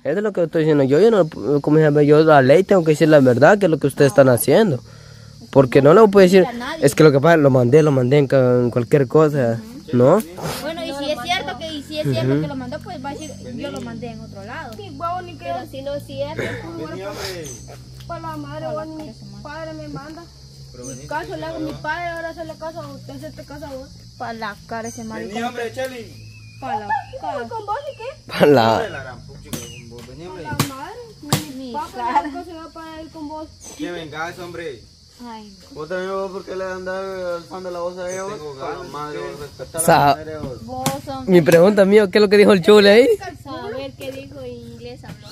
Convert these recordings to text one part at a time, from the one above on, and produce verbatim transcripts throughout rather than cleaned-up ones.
es lo que estoy diciendo yo. Yo no, como se llama, yo la ley tengo que decir la verdad, que es lo que ustedes están haciendo. Porque no le puedo decir, es que lo que pasa, lo mandé, lo mandé en, en cualquier cosa, ¿no? Bueno, y si es cierto que, y si es cierto que lo mandó, pues va a decir, yo lo mandé en otro lado. Ni huevo ni que. Pero si no es cierto, Para la madre, bueno, mi padre me manda. Mi caso le hago a mi padre, ahora se le caso a usted, se te casa a vos. para la cara ese marido. Vení, hombre, Cheli. Para la cara. ¿Con vos y qué? Para la... La gran puchica con vos. Vení, hombre. La madre. Mi Mi papá cara. le se va para ir con vos. Que vengas, hombre. Ay, Vos también vos porque le andas alzando la voz a ellos. Tengo madre, vos respetar Sa- a la madre vos. vos son... Mi pregunta mía, ¿qué es lo que dijo el chule ahí? Saber qué dijo en inglés habló.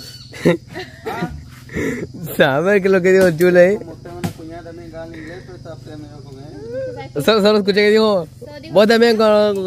¿Sabes qué es lo que dijo el chule ahí? Como usted es una cuñada también que habla inglés, pero está aprendiendo con él. Solo, solo escuché que dijo, vos también con...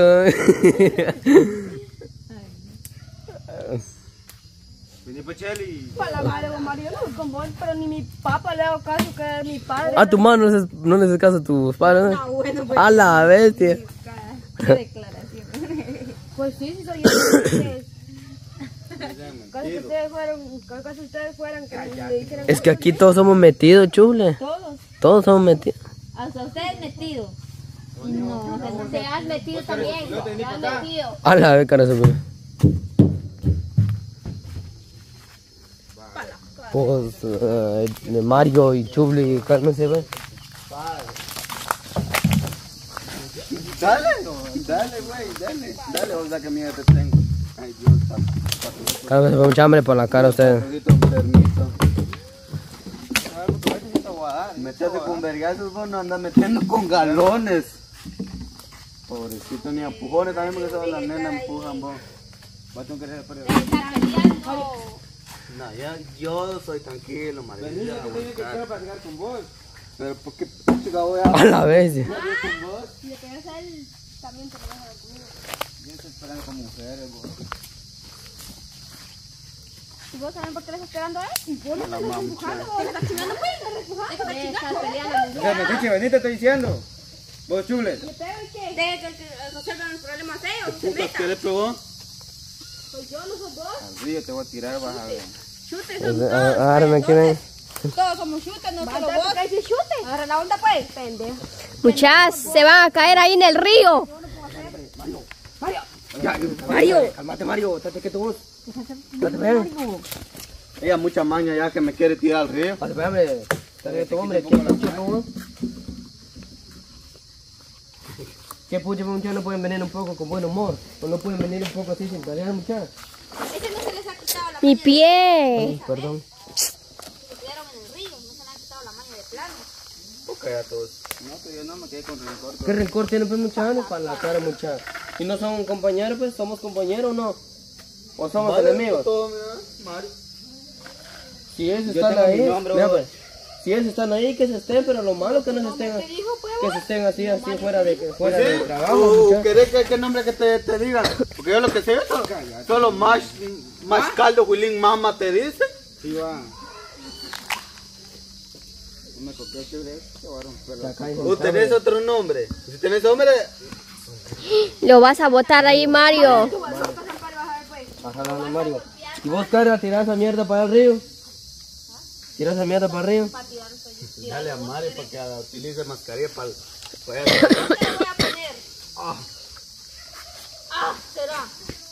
Vení, pues, Cheli. Para la madre, vos Mario, no con vos, pero ni mi papá le hago caso que es mi padre. Ah, tu mano no le haces- no le haces caso a tus padres, ¿no? Ah, bueno, pues. A la bestia. Qué declaración. Pues sí, sí soy yo. Ustedes. Casi que ustedes fueron, casi ustedes fueran que le dijeran Es que aquí todos somos metidos, chule. Todos. Todos somos metidos. Hasta ustedes metido. No, te has metido también. Te has metido. A la vez, cara, se fue. Pues, eh, Mario y Chubli, cálmense, ve. Dale, dale, güey, dale. Dale, vos la que mía te tengo. Ay, Dios, santo. Cálmense, ve, mucha hambre por la cara ustedes. Poquito permiso. Metete con vergazos, vos no andas metiendo con galones. Pobrecito, ni a empujones también porque todas las nenas empujan, vos. Vos tengo que hacer por No, ya, yo soy tranquilo, madre. Vení, yo tengo que quiero platicar con vos. Pero ¿por qué chica voy a A la vez. si le quedas a él, también te lo vas a dar conmigo. Yo estoy esperando con mujeres, vos. ¿Y vos saben por qué le estás pegando a él? ¿Y vos no La te estás mamucha. empujando? ¿Vos le estás chingando? Pues, le estás empujando. Me estás peleando. O sea, Metiche, vení, te estoy diciendo. Vos, chule. ¿Le pego y qué? Deje que resuelvan los problemas ellos. ¿Putas qué le pegó? Pues yo no soy vos. Al río te voy a tirar, vas a ver. Chutes Pues, son a- todos. Agárrame aquí, ven. Todos somos chutes, no solo ¿Por vos. qué dice chute? Agarra la onda, pues. Pendejo. Muchas, se van a caer ahí en el río. Mario, cálmate, Mario, estate quieto vos. Estate bien. Ella mucha maña ya que me quiere tirar al río. Estate bien, hombre. Estate quieto, hombre. ¿Qué pucha, no? ¿Qué pucha, muchachos? No pueden venir un poco con buen humor. O no pueden venir un poco así sin pelear, muchachos. Ese no se les ha quitado la Mi pie. Perdón. quedaron en el río, no se les ha quitado la maña de plano. Ok, a todos. No, pero yo no me quedé con rencor. ¿Qué rencor tiene, pues, muchachos? Para la cara, muchachos. Si no son compañeros, pues, ¿somos compañeros o no? ¿O somos enemigos? Todo, mira, Mario. Si ellos Yo están tengo ahí, mi nombre, mira, vos. pues, si ellos están ahí, que se estén, pero lo malo que no se estén, que se estén así, así, fuera de, fuera de trabajo, ¿Tú muchachos. querés que qué nombre que te, te digan? Porque yo lo que sé es solo, solo más, más caldo, Wilín, mamá te dice. Sí, va. No me copié, te voy a romper la cara. ¿Tú tenés otro nombre? Si tenés nombre, Lo vas a botar ahí, Mario. Ajá, no, no, Mario. ¿Y vos, Carla, tirás esa mierda para el río? ¿Tirás esa mierda para el río? dale a Mario para que utilice mascarilla para... para ¿Qué le voy a poner? Ah, será.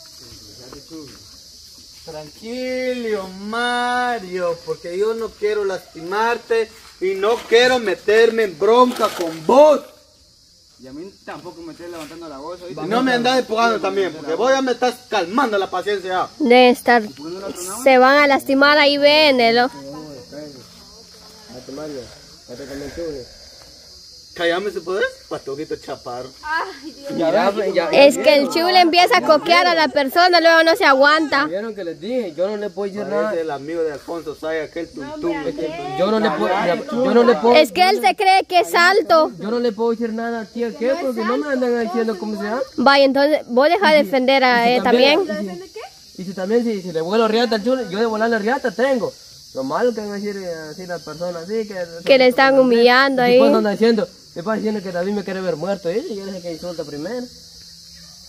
Tranquilo, Mario, porque yo no quiero lastimarte y no quiero meterme en bronca con vos. Y a mí tampoco me estoy levantando la voz. Y no me andas empujando también, porque vos ya me estás calmando la paciencia. Debe estar. Se van a lastimar ahí, vénelo. Mate, Mario. Mate también tú. Cállame si podés, patojito chaparro. Ya, ven, ya, Es que el chule empieza a coquear a la persona, luego no se aguanta. ¿Vieron que les dije? Yo no le puedo decir nada. Parece el amigo de Alfonso Saya, aquel tuntum. Yo no le puedo, mira, yo no le puedo, Es que él se cree que es alto. yo no le puedo decir nada aquí a qué, porque no me andan diciendo cómo se llama. Vaya, entonces, vos deja de defender a él también. Y si también, si, si le vuelo riata al chulo, yo de volarle riata tengo. Lo malo que van a decir eh, así las personas, así que... Que le están humillando ahí. Después andan diciendo, después diciendo que David me quiere ver muerto, y yo dije que insulta primero.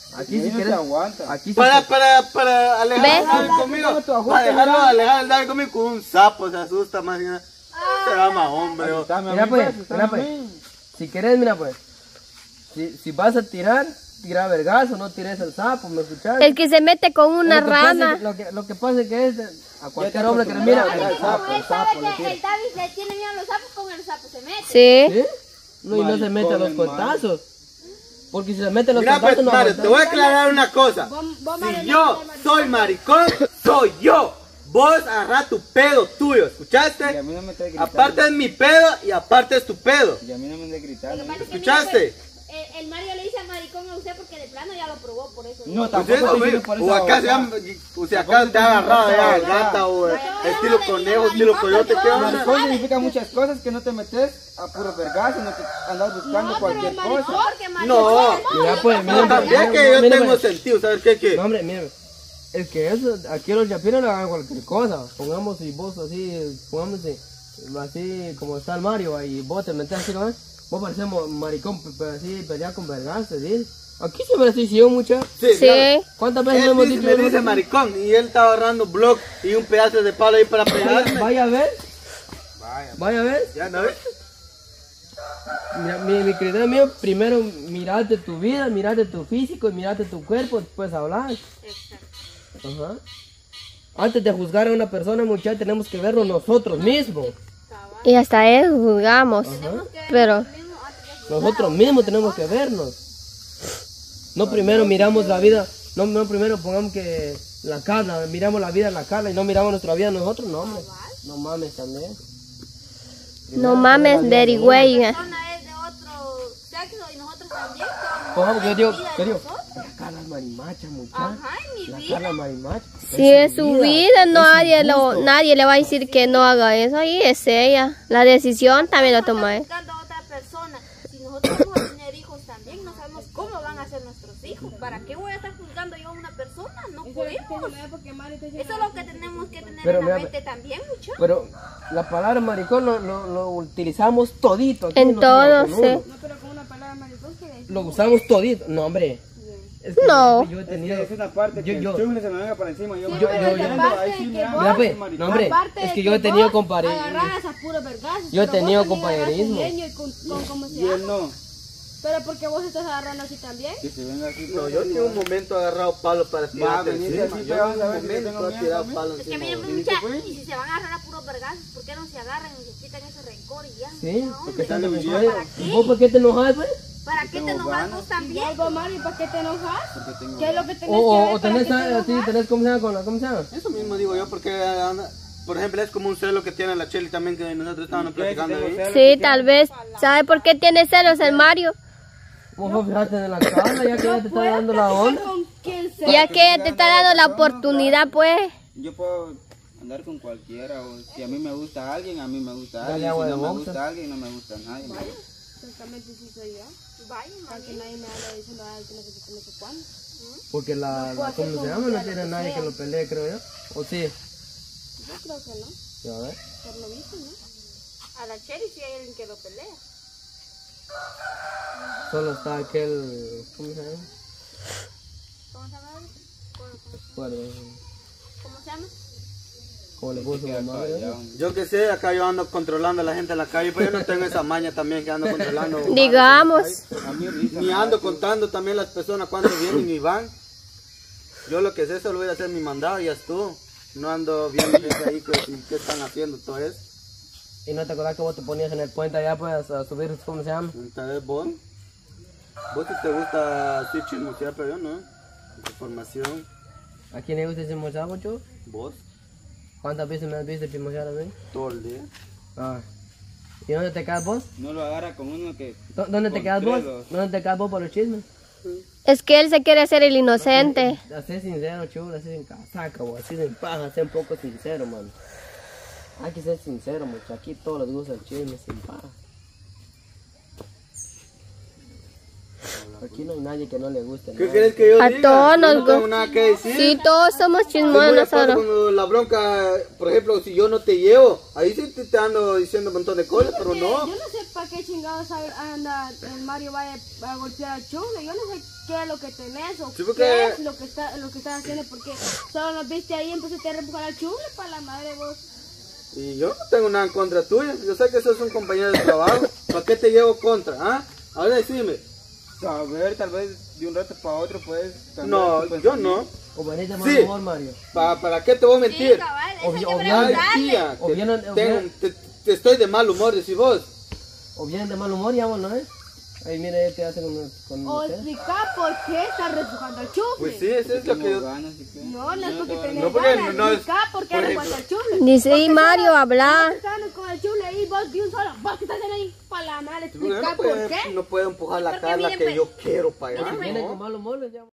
Aquí si no quieres. se aguanta. Aquí si Para, para, para alejar ¿Ves? el David conmigo. Para dejarlo alejar el David conmigo con un sapo, se asusta más. que nada. Se va más hombre. oh. Mira pues, mira pues. Si querés, mira pues. Si, si vas a tirar, tira vergazo, no tires el sapo, ¿me escuchas? El que se mete con una Lo que pasa es rana. que- Lo que, lo que pasa es que es a cualquier hombre que le mira. Como el sapo, él el sapo, sabe le que tira. el David le tiene miedo a los sapos, con el sapo se mete. Sí. ¿Sí? No, y no se mete a los Maricón, cuentazos. Porque si se mete a los Mira pues, cuentazos no Mario, aguanta. te voy a aclarar una cosa. Vos- vos, Mario, Si no yo eres soy maricón, soy yo. Vos agarrá tu pedo tuyo, Y a ¿escuchaste? mí no me estés gritando. Aparte es mi pedo y aparte es tu pedo. Y a mí no me estés Lo gritando. que pasa es que, ¿Escuchaste? mira, pues, el, el Mario le dice maricón a usted porque de plano ya lo probó, por eso. No, Pues tampoco eso, estoy güey. diciendo por O esa acá se boca. han, o sea, acá te ha agarrado ya gata o eh, estilo conejo, estilo coyote, ¿qué onda? Maricón significa muchas cosas, que no te metes a puro vergazo, no que andas buscando cualquier cosa. Porque maricón No, Mira pues, mira, no, también mira, que yo mira, tengo pues. sentido, ¿sabes qué? Que No, hombre, mira. Es que eso, aquí los yapinos le hagan cualquier cosa. Pongamos si vos así, pongamos si, así como está el Mario ahí, vos te metes así, ¿no? Vos pareces mo- maricón, pe- pe- así, pelear con vergas, ¿sí? Aquí se me así, yo mucha. sí, Sí. claro. ¿Cuántas veces me Él hemos dice- dicho? me dice maricón y él está agarrando blog y un pedazo de palo ahí para Vaya, pegarme. vaya a ver. Vaya a ver. Ya no ves. Mira, mi, mi criterio mío, primero mirate tu vida, mirate tu físico y mirate tu cuerpo, después hablar. Ajá. Antes de juzgar a una persona, muchachos, tenemos que verlo nosotros mismos. Y hasta eso juzgamos. Pero Nosotros mismos tenemos que vernos. No primero miramos la vida, no, no primero pongamos que la carne, miramos la vida en la carne y no miramos nuestra vida nosotros, no hombre. No mames también. no mames, Derry güey. La persona es de otro sexo y nosotros también somos. Pongamos que yo digo, la vida ¿qué de digo? nosotros. La Carla es marimacha, muchacha. Ajá, en mi La vida. Carla es marimacha. Si es su vida, es su nadie, lo, gusto. nadie le va a decir que no haga eso. Ahí es ella. La decisión también la toma él. Buscando a otra persona. Si nosotros vamos a tener hijos también, no sabemos cómo van a ser nuestros hijos. ¿Para qué voy a estar juzgando yo a una persona? No podemos. porque Mario te Eso es lo que tenemos que tener Pero en la mira, mente también, mucho. Pero la palabra maricón lo, lo, lo utilizamos todito. aquí En nosotros, todo, con sí. uno. No, pero con una palabra maricón que decir. Lo usamos todito. No, hombre. Es que No. Yo he Es tenido. que es una parte yo- que yo- el chufle se me venga para encima. Yo, me yo- voy yo- viendo, yo- ahí sí, que mira, vos- Mira, pues, maricón. no, hombre. Aparte Es de que yo he tenido vos compare. agarrabas a puro vergazo, Yo he pero tenido vos también agarras compañerismo. un leño y con, con- ¿cómo se Y él llama? no. Pero porque vos estás agarrando así también. Que se venga aquí. No, pues, yo ni un momento he agarrado palo para Va a tirarte venir encima. así, Yo pero en vas a un ver si yo momento tengo he miedo tirado también. palo Es que encima. miren, güey. mucha, pues. y si se van a agarrar a puro vergazos, ¿por qué no se agarran y se quitan ese rencor y ya? Sí, Ya, porque hombre. están de viviendo. rencor. ¿Y vos por qué te enojas, pues? ¿Para qué te enojas vos también? Algo Mario, ¿para qué te enojas? Porque tengo- ¿Qué es lo que tenés O, o, que o ver para tenés, que te así, enojas? tenés, ¿cómo se llama? Con la, ¿Cómo se llama? Eso mismo digo yo, porque anda- por ejemplo es como un celo que tiene la Cheli también que nosotros estábamos ¿Qué? Si platicando tengo ahí. celos, Sí, ¿qué tal vez. ¿Sabe por qué tiene celos el Mario? Vos vos fijate en la cara, ya que ya te está dando la onda. ¿Con quién sea? Ya que ella te está dando la oportunidad, pues. Yo puedo andar con cualquiera, o si a mí me gusta alguien, a mí me gusta Dale alguien, agua si de no me boxa. gusta alguien, no me gusta nadie. Exactamente sí soy yo. Vaya, Para que nadie me hable diciendo algo que no sé qué, no sé cuándo. Porque la, la ¿cómo se llama? No tiene nadie que lo pelee, creo yo. ¿O sí? Yo creo que no, Ya ves. por lo visto, ¿no? a la Cherry sí hay alguien que lo pelea. Solo está aquel. ¿Cómo se llama? ¿Cómo se llama? ¿Cómo, cómo- Bueno, cómo se llama? como le puso su mamá, ¿verdad? Yo que sé, acá yo ando controlando a la gente en la calle, pero yo no tengo esa maña también que ando controlando. Digamos. A mí risa, Ni ando contando también las personas cuando vienen y van. Yo lo que sé, solo voy a hacer mi mandado y ya estuvo. No ando viendo gente ahí que, que están haciendo todo eso. Y no te acordás que vos te ponías en el puente allá pues a subir, ¿cómo se llama? Entonces vos, vos si te gusta así chismosear, pero yo no. Información, ¿A quién le gusta chismosear, mucho? vos, ¿Cuántas veces me has visto chismosear a mí? todo el día. Ah. ¿Y dónde te quedas vos? no lo agarra con uno que... ¿Dó- ¿Dónde te Con quedas vos? credos. ¿Dónde te quedas vos por los chismes? Es que él se quiere hacer el inocente. Así sincero, chulo, así sin casaca, o así sin paja, sé un poco sincero, mano. Hay que ser sincero, muchachos. Aquí todos les gusta el chisme sin paja. Aquí no hay nadie que no le guste. ¿Qué nada. querés que yo A diga? todos Yo nos no tengo gusta. nada que decir. Sí, todos somos Estoy chismosos muy de acuerdo nosotros. con la bronca, por ejemplo, si yo no te llevo, ahí sí te, te ando diciendo un montón de cosas, pero Porque no. Yo no sé para qué chingados anda el Mario vaya a golpear al Chule. Yo no sé qué es lo que tenés o Sí, porque- qué es lo que está lo que estás haciendo porque solo nos viste ahí y empezaste a reempujar al Chule para la madre vos. Y yo no tengo nada en contra tuya. Yo sé que sos un compañero de trabajo. ¿Para qué te llevo contra? ¿Ah? Ahora decime. A ver, tal vez de un rato para otro puedes cambiar No, tu yo pensamiento. no. O venís de mal Sí. humor, Mario. ¿Para, ¿Para qué te voy a Sí, mentir? cabal, eso O hay bien- que o bien- Ay, preguntarle. tía, O te, bien- o tengo- bien- te- te estoy de mal humor, decís vos. O vienen de mal humor, ya vos, ¿no es? Ahí mira, este hace con, con O usted. explicar por qué estás reempujando al Chule. Pues sí, eso es lo que Tengo yo... ganas y qué. No, no es porque tenés No, porque ganas. no es- Explicar por qué por reempujas al Chule. Dice, Porque y Mario, solo- habla. vos estás con el Chule ahí, vos de un solo. Vos que estás ahí para la madre. Porque Explicar no por puede, qué. no puede empujar la Porque Carla miren, que pues, yo quiero para allá. Si vienen ¿no? con mal humor, les llamo.